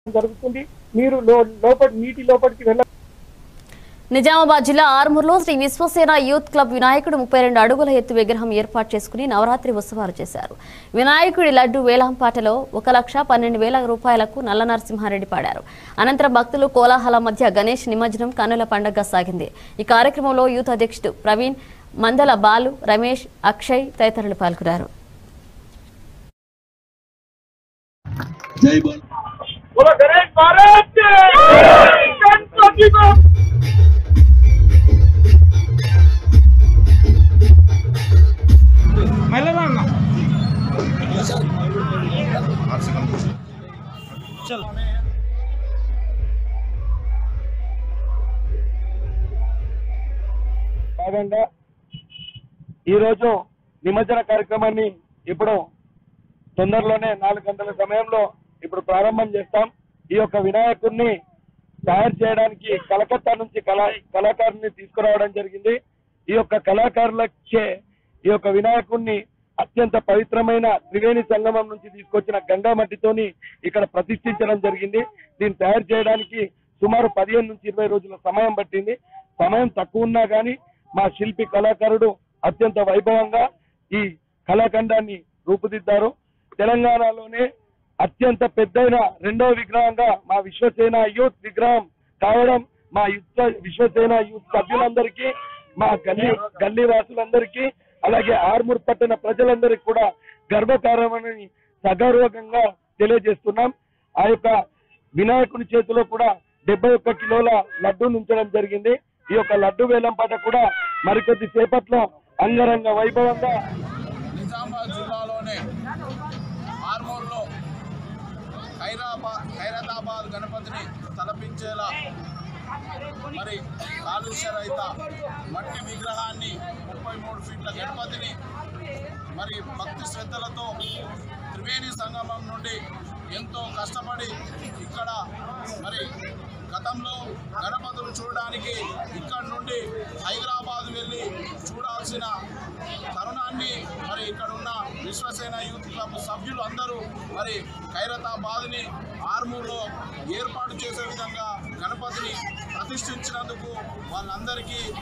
జరుగుతుంది. మీరు నీటి లోపలికి వెళ్ళ. నిజామాబాద్ జిల్లా ఆర్మూర్లో శ్రీ విశ్వసేన యూత్ క్లబ్ వినాయకుడు 32 అడుగుల ఎత్తు విగ్రహం ఏర్పాటు చేసుకుని నవరాత్రి ఉత్సవాలు చేశారు. వినాయకుడి లడ్డు వేలంపాటలో 1,12,000 రూపాయలకు నల్ల నరసింహారెడ్డి పాడారు. అనంతరం భక్తులు కోలాహల మధ్య గణేష్ నిమజ్జనం కన్నుల పండుగగా సాగింది. ఈ కార్యక్రమంలో యూత్ అధ్యక్షుడు ప్రవీణ్, మందల బాలు, రమేష్, అక్షయ్ తదితరులు పాల్గొన్నారు. భాగంగా ఈరోజు నిమజ్జన కార్యక్రమాన్ని ఇప్పుడు తొందరలోనే 4 గంటల సమయంలో ఇప్పుడు ప్రారంభం చేస్తాం. ఈ యొక్క వినాయకుడిని తయారు చేయడానికి కలకత్తా నుంచి కళాకారుని తీసుకురావడం జరిగింది. ఈ యొక్క కళాకారులకే ఈ యొక్క వినాయకుడిని అత్యంత పవిత్రమైన త్రివేణి సంగమం నుంచి తీసుకొచ్చిన గంగా మట్టితోని ఇక్కడ ప్రతిష్ఠించడం జరిగింది. దీన్ని తయారు చేయడానికి సుమారు 15 నుంచి 20 రోజుల సమయం పట్టింది. సమయం తక్కువ ఉన్నా కానీ మా శిల్పి కళాకారుడు అత్యంత వైభవంగా ఈ కళాఖండాన్ని రూపుదిద్దారు. తెలంగాణలోనే అత్యంత పెద్దైన 2వ విగ్రహంగా మా విశ్వసేన యూత్ విగ్రహం కావడం మా విశ్వసేన యూత్ సభ్యులందరికీ, మా గల్లీ వాసులందరికీ, అలాగే ఆర్మూర్ పట్టణ ప్రజలందరికీ కూడా గర్వకారణమని సగర్వంగా తెలియజేస్తున్నాం. ఆ యొక్క వినాయకుని చేతిలో కూడా 71 కిలోల లడ్డూను ఉంచడం జరిగింది. ఈ యొక్క లడ్డు వేలంపాట కూడా మరికొద్ది సేపట్లో అంగరంగ వైభవంగా నిజామాబాద్ జిల్లాలోనే ఆర్మూర్లో ఖైరతాబాద్ గణపతిని తలపించేలా మరి కాలుష్య రహిత మట్టి విగ్రహాన్ని 33 ఫీట్ల గణపతిని మరి భక్తి శ్రద్ధలతో త్రివేణి సంగమం నుండి ఎంతో కష్టపడి ఇక్కడ మరి గతంలో గణపతులు చూడడానికి ఇక్కడ నుండి హైదరాబాద్ వెళ్ళి చూడాల్సిన తరుణాన్ని మరి ఇక్కడ ఉన్న విశ్వసేన యూత్ క్లబ్ సభ్యులు అందరూ మరి ఖైరతాబాద్ని ఆర్మూర్లో ఏర్పాటు చేసే విధంగా గణపతిని ప్రతిష్ఠించినందుకు వాళ్ళందరికీ